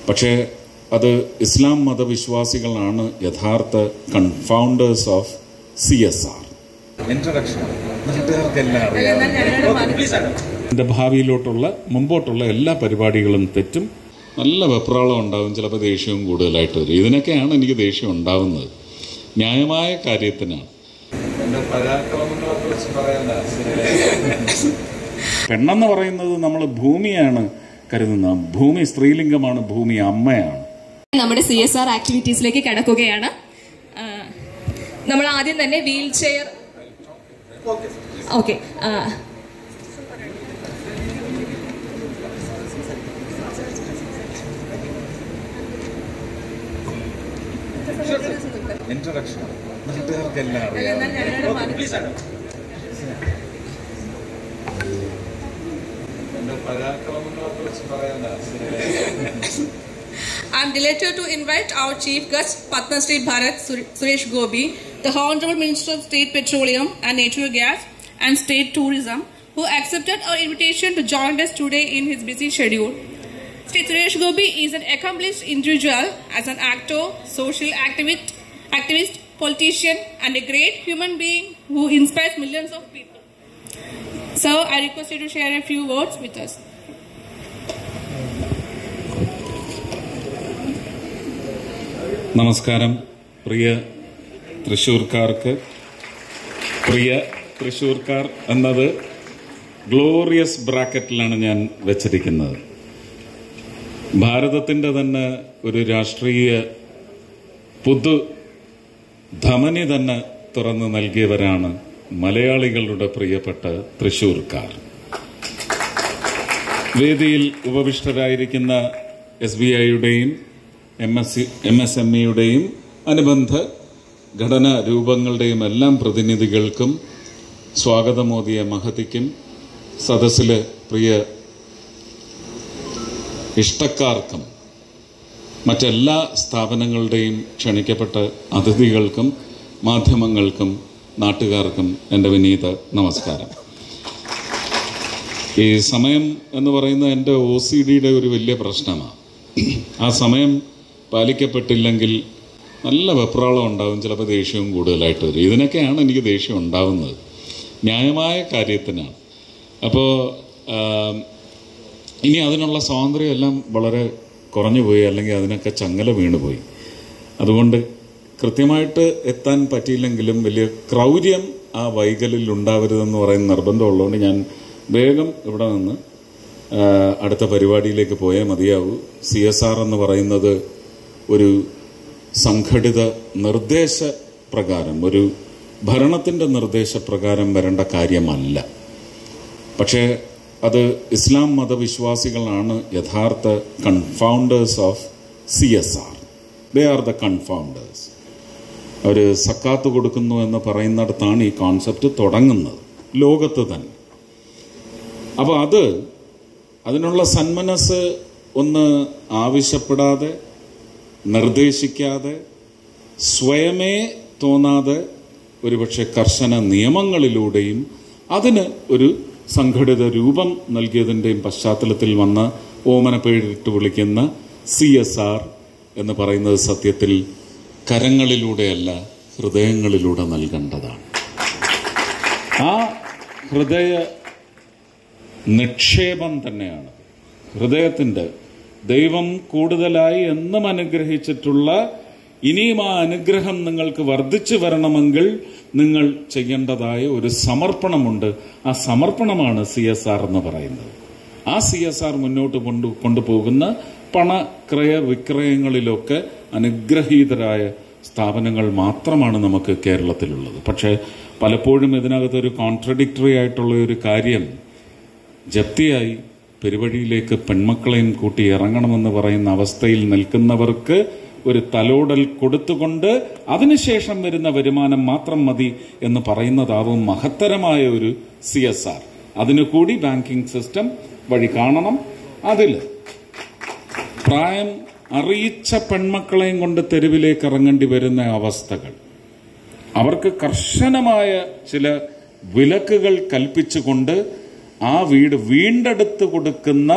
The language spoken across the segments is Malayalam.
പക്ഷേ അത് ഇസ്ലാം മതവിശ്വാസികളാണ് യഥാർത്ഥ കൺഫൗണ്ടേഴ്സ് ഓഫ് CSR. എൻ്റെ ഭാവിയിലോട്ടുള്ള മുമ്പോട്ടുള്ള എല്ലാ പരിപാടികളും തെറ്റും. നല്ല വെപ്രാളം ഉണ്ടാവും, ചിലപ്പോൾ ദേഷ്യവും കൂടുതലായിട്ട് വരും. ഇതിനൊക്കെയാണ് എനിക്ക് ദേഷ്യം ഉണ്ടാവുന്നത്. ന്യായമായ കാര്യത്തിനാണ്. പെണ്ണെന്ന് പറയുന്നത് നമ്മൾ ഭൂമിയാണ് കരുതുന്നത്. ഭൂമി സ്ത്രീലിംഗമാണ്, ഭൂമി അമ്മയാണ്. നമ്മുടെ CSR ആക്ടിവിറ്റീസിലേക്ക് കടക്കുകയാണ്. നമ്മൾ ആദ്യം തന്നെ wheelchair. Okay, I am delighted to invite our chief guest, Patna State Bharat Suresh Gopi, the Honorable Minister of State Petroleum and Natural Gas and State Tourism, who accepted our invitation to join us today in his busy schedule. State Suresh Gopi is an accomplished individual as an actor, social activist, politician, and a great human being who inspires millions of people. So, I request you to share a few words with us. നമസ്കാരം. പ്രിയ തൃശ്ശൂർക്കാർ എന്നത് ഗ്ലോറിയസ് ബ്രാക്കറ്റിലാണ് ഞാൻ വെച്ചിരിക്കുന്നത്. ഭാരതത്തിൻ്റെ തന്നെ ഒരു രാഷ്ട്രീയ പൊതു ധമനി തന്നെ തുറന്നു നൽകിയവരാണ് മലയാളികളുടെ പ്രിയപ്പെട്ട തൃശ്ശൂർക്കാർ. വേദിയിൽ ഉപവിഷ്ടരായിരിക്കുന്ന SBIയുടെയും MSMEയുടെയും അനുബന്ധ ഘടനാ രൂപങ്ങളുടെയും എല്ലാം പ്രതിനിധികൾക്കും സ്വാഗതമോദിയ മഹതിക്കും സദസ്സിലെ പ്രിയ ഇഷ്ടക്കാർക്കും മറ്റെല്ലാ സ്ഥാപനങ്ങളുടെയും ക്ഷണിക്കപ്പെട്ട അതിഥികൾക്കും മാധ്യമങ്ങൾക്കും നാട്ടുകാർക്കും എൻ്റെ വിനീത നമസ്കാരം. ഈ സമയം എന്ന് പറയുന്നത് എൻ്റെ OCDയുടെ ഒരു വലിയ പ്രശ്നമാണ്. ആ സമയം പാലിക്കപ്പെട്ടില്ലെങ്കിൽ നല്ല വെപ്രാളം ഉണ്ടാവും, ചിലപ്പോൾ ദേഷ്യവും കൂടുതലായിട്ട് വരും. ഇതിനൊക്കെയാണ് എനിക്ക് ദേഷ്യം ഉണ്ടാവുന്നത്. ന്യായമായ കാര്യത്തിനാണ്. അപ്പോൾ ഇനി അതിനുള്ള സ്വാതന്ത്ര്യം എല്ലാം വളരെ കുറഞ്ഞുപോയി, അല്ലെങ്കിൽ അതിനൊക്കെ ചങ്ങല വീണുപോയി. അതുകൊണ്ട് കൃത്യമായിട്ട് എത്താൻ പറ്റിയില്ലെങ്കിലും വലിയ ക്രൗര്യം ആ വൈകലിൽ ഉണ്ടാവരുതെന്ന് പറയുന്ന നിർബന്ധമുള്ളതുകൊണ്ട് ഞാൻ വേഗം ഇവിടെ നിന്ന് അടുത്ത പരിപാടിയിലേക്ക് പോയേ മതിയാവൂ. CSR എന്ന് പറയുന്നത് ഒരു സംഘടിത നിർദ്ദേശപ്രകാരം, ഒരു ഭരണത്തിൻ്റെ നിർദ്ദേശപ്രകാരം വരേണ്ട കാര്യമല്ല. പക്ഷേ അത് ഇസ്ലാം മതവിശ്വാസികളാണ് യഥാർത്ഥ confounders of CSR. They are the confounders. അവർ സക്കാത്ത് കൊടുക്കുന്നു എന്ന് പറയുന്നിടത്താണ് ഈ കോൺസെപ്റ്റ് തുടങ്ങുന്നത്, ലോകത്ത് തന്നെ. അപ്പോൾ അതിനുള്ള സന്മനസ് ഒന്ന് ആവശ്യപ്പെടാതെ, നിർദ്ദേശിക്കാതെ, സ്വയമേ തോന്നാതെ, ഒരുപക്ഷെ കർശന നിയമങ്ങളിലൂടെയും അതിന് ഒരു സംഘടിത രൂപം നൽകിയതിൻ്റെയും പശ്ചാത്തലത്തിൽ വന്ന ഓമന പേരിട്ട് വിളിക്കുന്ന CSR എന്ന് പറയുന്നത് സത്യത്തിൽ കരങ്ങളിലൂടെയല്ല, ഹൃദയങ്ങളിലൂടെ നൽകേണ്ടതാണ്. ആ ഹൃദയ നിക്ഷേപം തന്നെയാണ് ഹൃദയത്തിൻ്റെ ദൈവം കൂടുതലായി എന്നും അനുഗ്രഹിച്ചിട്ടുള്ള, ഇനിയും ആ അനുഗ്രഹം നിങ്ങൾക്ക് വർദ്ധിച്ചു വരണമെങ്കിൽ നിങ്ങൾ ചെയ്യേണ്ടതായ ഒരു സമർപ്പണമുണ്ട്. ആ സമർപ്പണമാണ് CSR എന്ന് പറയുന്നത്. ആ CSR മുന്നോട്ട് കൊണ്ടുപോകുന്ന പണക്രയ വിക്രയങ്ങളിലൊക്കെ അനുഗ്രഹീതരായ സ്ഥാപനങ്ങൾ മാത്രമാണ് നമുക്ക് കേരളത്തിലുള്ളത്. പക്ഷേ പലപ്പോഴും ഇതിനകത്തൊരു കോൺട്രഡിക്ടറി ആയിട്ടുള്ള ഒരു കാര്യം, ജപ്തിയായി പെരുവഴിയിലേക്ക് പെൺമക്കളെയും കൂട്ടി ഇറങ്ങണമെന്ന് പറയുന്ന അവസ്ഥയിൽ നിൽക്കുന്നവർക്ക് ഒരു തലോടൽ കൊടുത്തുകൊണ്ട് അതിനുശേഷം വരുന്ന വരുമാനം മാത്രം മതി എന്ന് പറയുന്നതാവും മഹത്തരമായ ഒരു CSR. അതിനുകൂടി ബാങ്കിങ് സിസ്റ്റം വഴി കാണണം. അതിൽ പ്രായം അറിയിച്ച പെൺമക്കളെയും കൊണ്ട് തെരുവിലേക്ക് ഇറങ്ങേണ്ടി വരുന്ന അവസ്ഥകൾ, അവർക്ക് കർശനമായ ചില വിലക്കുകൾ കൽപ്പിച്ചുകൊണ്ട് ആ വീട് വീണ്ടെടുത്ത് കൊടുക്കുന്ന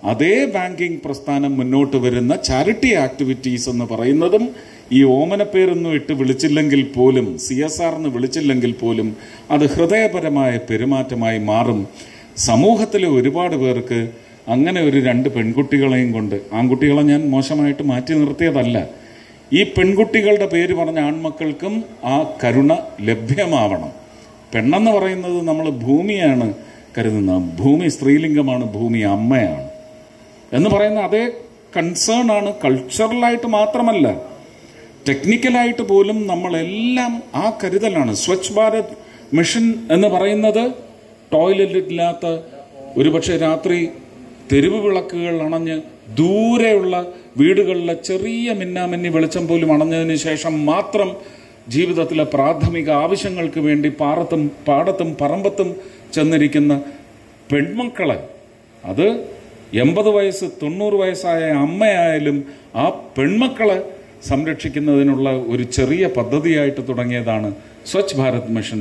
അതേ ബാങ്കിങ് പ്രസ്ഥാനം മുന്നോട്ട് വരുന്ന ചാരിറ്റി ആക്ടിവിറ്റീസ് എന്ന് പറയുന്നതും ഈ ഓമനപ്പേരൊന്നും ഇട്ട് വിളിച്ചില്ലെങ്കിൽ പോലും, CSR എന്ന് വിളിച്ചില്ലെങ്കിൽ പോലും അത് ഹൃദയപരമായ പെരുമാറ്റമായി മാറും. സമൂഹത്തിലെ ഒരുപാട് പേർക്ക് അങ്ങനെ ഒരു 2 പെൺകുട്ടികളെയും കൊണ്ട്, ആൺകുട്ടികളെ ഞാൻ മോശമായിട്ട് മാറ്റി നിർത്തിയതല്ല, ഈ പെൺകുട്ടികളുടെ പേര് പറഞ്ഞ ആൺമക്കൾക്കും ആ കരുണ ലഭ്യമാവണം. പെണ്ണെന്ന് പറയുന്നത് നമ്മൾ ഭൂമിയാണ് കരുതുന്നത്. ഭൂമി സ്ത്രീലിംഗമാണ്, ഭൂമി അമ്മയാണ് എന്ന് പറയുന്ന അതേ കൺസേൺ ആണ്. കൾച്ചറലായിട്ട് മാത്രമല്ല, ടെക്നിക്കലായിട്ട് പോലും നമ്മളെല്ലാം ആ കരുതലാണ്. സ്വച്ഛ് ഭാരത് മിഷൻ എന്ന് പറയുന്നത് ടോയ്ലറ്റ് ഇല്ലാത്ത, ഒരുപക്ഷെ രാത്രി തെരുവ് വിളക്കുകൾ അണഞ്ഞ് ദൂരെയുള്ള വീടുകളിലെ ചെറിയ മിന്നാമിന്നി വെളിച്ചം പോലും അണഞ്ഞതിന് ശേഷം മാത്രം ജീവിതത്തിലെ പ്രാഥമിക ആവശ്യങ്ങൾക്ക് വേണ്ടി പാടത്തും പറമ്പത്തും ചെന്നിരിക്കുന്ന പെൺമക്കളെ, അത് 80 വയസ്സ് 90 വയസ്സായ അമ്മയായാലും ആ പെൺമക്കളെ സംരക്ഷിക്കുന്നതിനുള്ള ഒരു ചെറിയ പദ്ധതിയായിട്ട് തുടങ്ങിയതാണ് സ്വച്ഛ് ഭാരത് മിഷൻ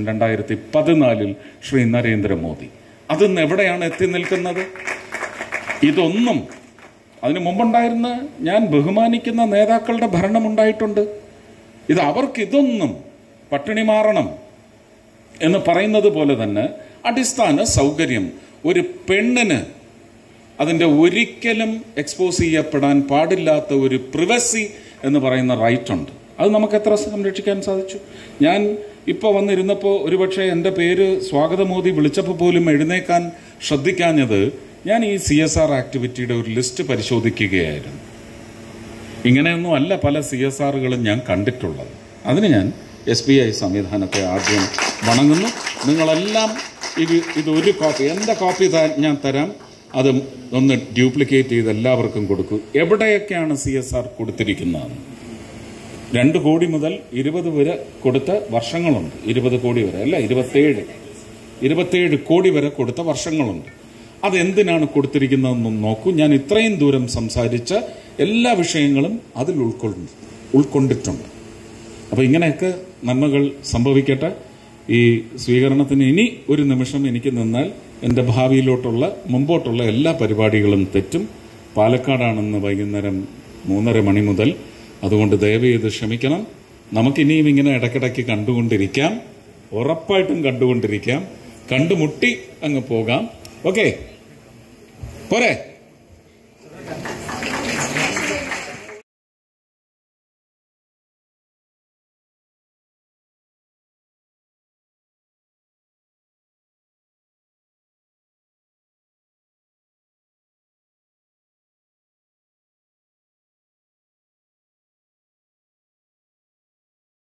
2014 ശ്രീ നരേന്ദ്രമോദി. അതിന്ന് എവിടെയാണ് എത്തി നിൽക്കുന്നത്? ഇതൊന്നും അതിനു മുമ്പുണ്ടായിരുന്ന ഞാൻ ബഹുമാനിക്കുന്ന നേതാക്കളുടെ ഭരണമുണ്ടായിട്ടുണ്ട്. ഇത് അവർക്കിതൊന്നും പട്ടിണി മാറണം എന്ന് പറയുന്നത് പോലെ തന്നെ അടിസ്ഥാന സൗകര്യം ഒരു പെണ്ണിന് അതിൻ്റെ ഒരിക്കലും എക്സ്പോസ് ചെയ്യപ്പെടാൻ പാടില്ലാത്ത ഒരു പ്രിവസി എന്ന് പറയുന്ന റൈറ്റ് ഉണ്ട്. അത് നമുക്ക് എത്ര സംരക്ഷിക്കാൻ സാധിച്ചു? ഞാൻ ഇപ്പോൾ വന്നിരുന്നപ്പോൾ ഒരുപക്ഷെ എൻ്റെ പേര് സ്വാഗതമോദി വിളിച്ചപ്പോൾ പോലും എഴുന്നേക്കാൻ ശ്രദ്ധിക്കാഞ്ഞത് ഞാൻ ഈ CSR ആക്ടിവിറ്റിയുടെ ഒരു ലിസ്റ്റ് പരിശോധിക്കുകയായിരുന്നു. ഇങ്ങനെയൊന്നും അല്ല പല CSRകളും ഞാൻ കണ്ടിട്ടുള്ളത്. അതിന് ഞാൻ SBI സംവിധാനത്തെ ആദ്യം വണങ്ങുന്നു. നിങ്ങളെല്ലാം ഇതൊരു കോപ്പി, എൻ്റെ കോപ്പി ഞാൻ തരാം, അത് ഒന്ന് ഡ്യൂപ്ലിക്കേറ്റ് ചെയ്ത് എല്ലാവർക്കും കൊടുക്കൂ. എവിടെയൊക്കെയാണ് CSR കൊടുത്തിരിക്കുന്നത്? 2 കോടി മുതൽ 20 വരെ കൊടുത്ത വർഷങ്ങളുണ്ട്. 20 കോടി വരെ അല്ല, 27 കോടി വരെ കൊടുത്ത വർഷങ്ങളുണ്ട്. അതെന്തിനാണ് കൊടുത്തിരിക്കുന്നതെന്നും നോക്കൂ. ഞാൻ ഇത്രയും ദൂരം സംസാരിച്ച എല്ലാ വിഷയങ്ങളും അതിൽ ഉൾക്കൊണ്ടിട്ടുണ്ട്. അപ്പോൾ ഇങ്ങനെയൊക്കെ നന്മകൾ സംഭവിക്കട്ടെ. ഈ സ്വീകരണത്തിന് ഇനി ഒരു നിമിഷം എനിക്ക് നിന്നാൽ എൻ്റെ ഭാവിയിലോട്ടുള്ള മുമ്പോട്ടുള്ള എല്ലാ പരിപാടികളും തെറ്റും. പാലക്കാടാണെന്ന് വൈകുന്നേരം 3:30 മണി മുതൽ. അതുകൊണ്ട് ദയവ് ചെയ്ത് ക്ഷമിക്കണം. നമുക്കിനിയും ഇങ്ങനെ ഇടയ്ക്കിടയ്ക്ക് കണ്ടുകൊണ്ടിരിക്കാം, ഉറപ്പായിട്ടും കണ്ടുകൊണ്ടിരിക്കാം. കണ്ടുമുട്ടി അങ്ങ് പോകാം. ഓക്കെ, പോരെ?